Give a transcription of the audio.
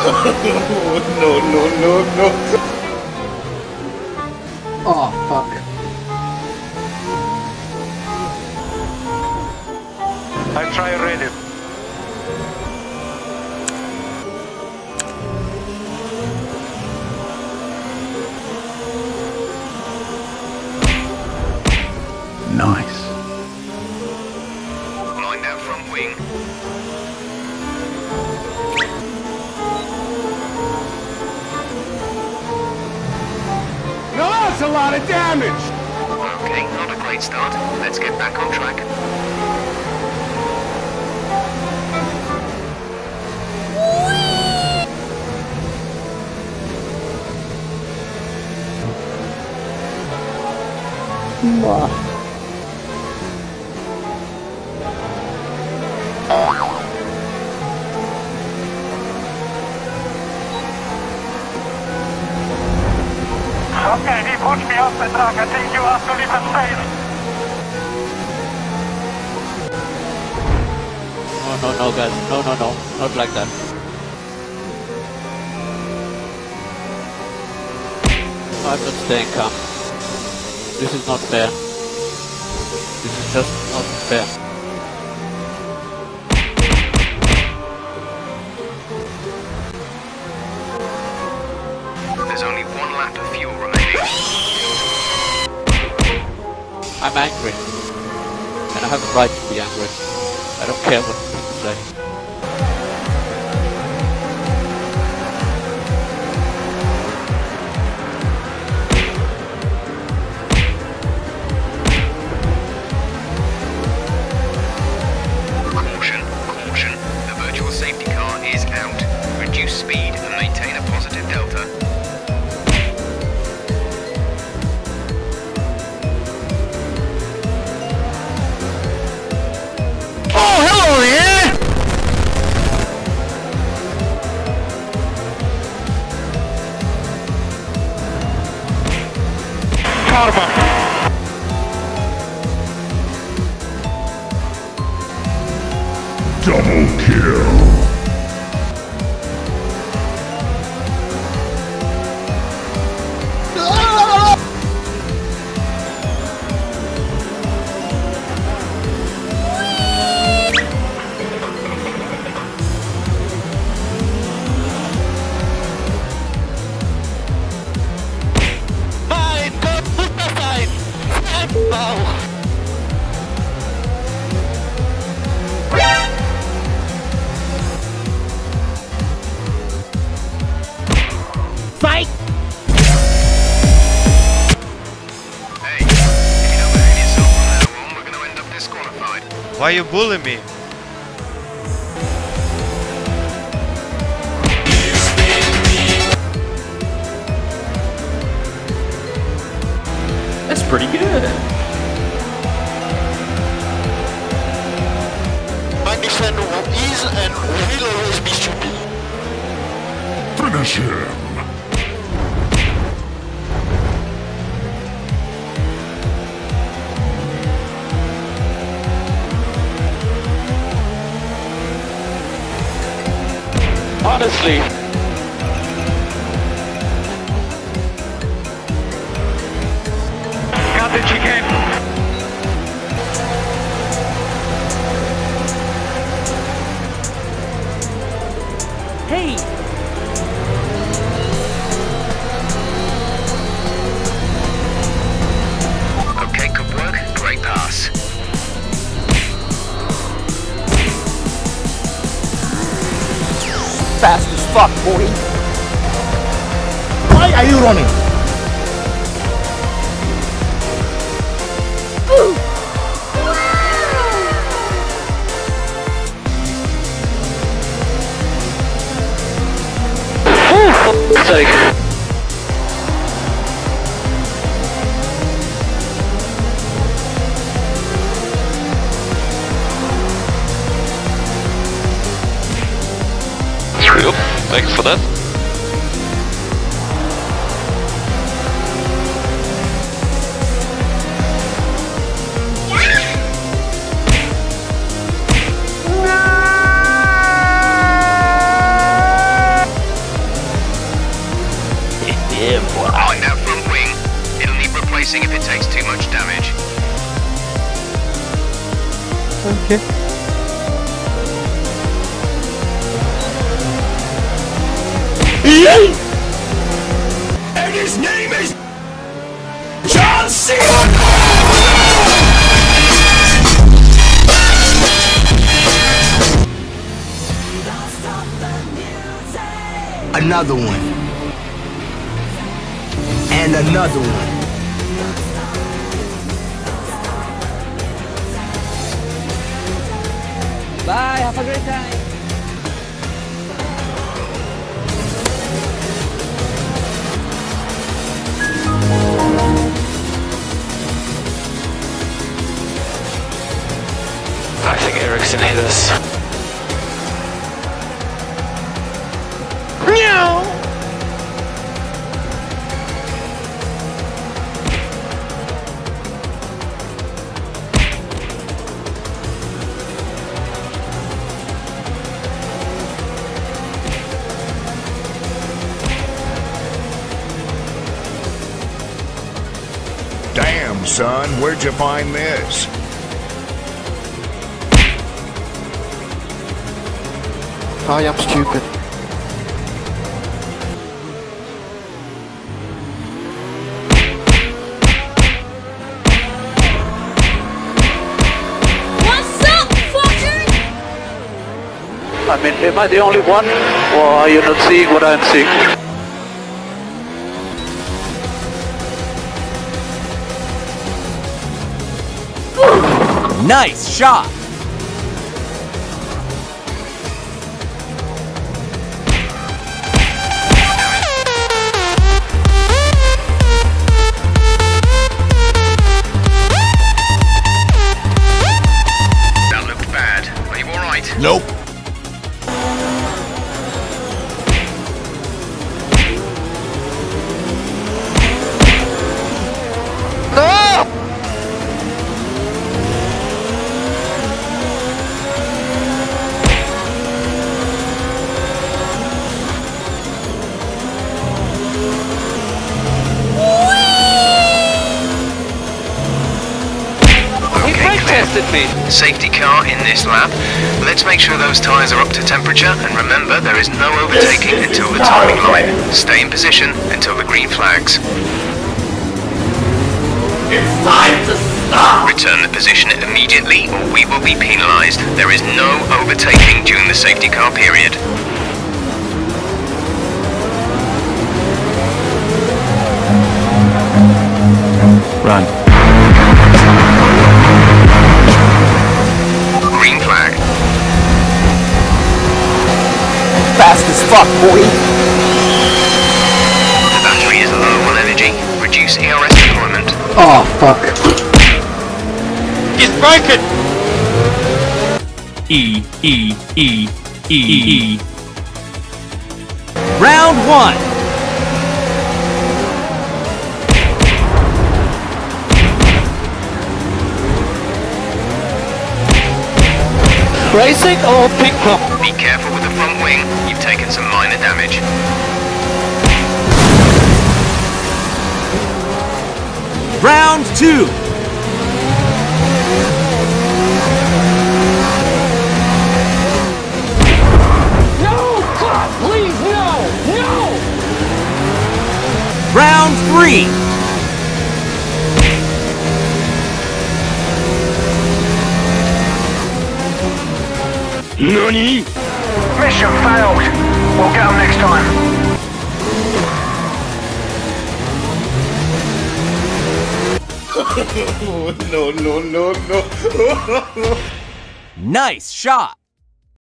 No. Oh, fuck. I try ready. Nice. Line that front wing. No, that's a lot of damage! Okay, not a great start. Let's get back on track. Okay, he pushed me off the track. I think you have to leave it safe. No, guys. No. Not like that. I'm not staying calm. This is not fair. This is just not fair. There's only one lap of fuel remaining. I'm angry. And I have a right to be angry. I don't care what people say. Caution. The virtual safety car is out. Reduce speed and maintain a positive delta. Double kill. Hey, if you don't behave yourself from now on, we're going to end up disqualified. Why you bully me? That's pretty good. My defender is and will always be stupid. Finish him. Honestly, Got the chicken. Hey! Okay, good work. Great pass. Fast as fuck, boy. Why are you running? sake. Yep, thanks for that. And his name is John Cena! Another one. And another one. Bye, have a great time. I think Ericsson hit us. Damn, son, where'd you find this? I am stupid. What's up, fucker? I mean, am I the only one? Or are you not seeing what I'm seeing? Nice shot! That looked bad. Are you alright? Nope. Me. Safety car in this lap. Let's make sure those tyres are up to temperature, and remember there is no overtaking until the timing line. Stay in position until the green flags. It's time to stop! Return the position immediately or we will be penalised. There is no overtaking during the safety car period. Run. Green flag. Fast as fuck, boy. The battery is low on energy. Reduce ERS deployment. Oh, fuck. It's broken! E. Round 1. Racing or ping pong? Be careful with the front wing. You've taken some minor damage. Round 2. No! God, please, no! No! Round 3. NANI? Mission failed. We'll get them next time. No. Nice shot!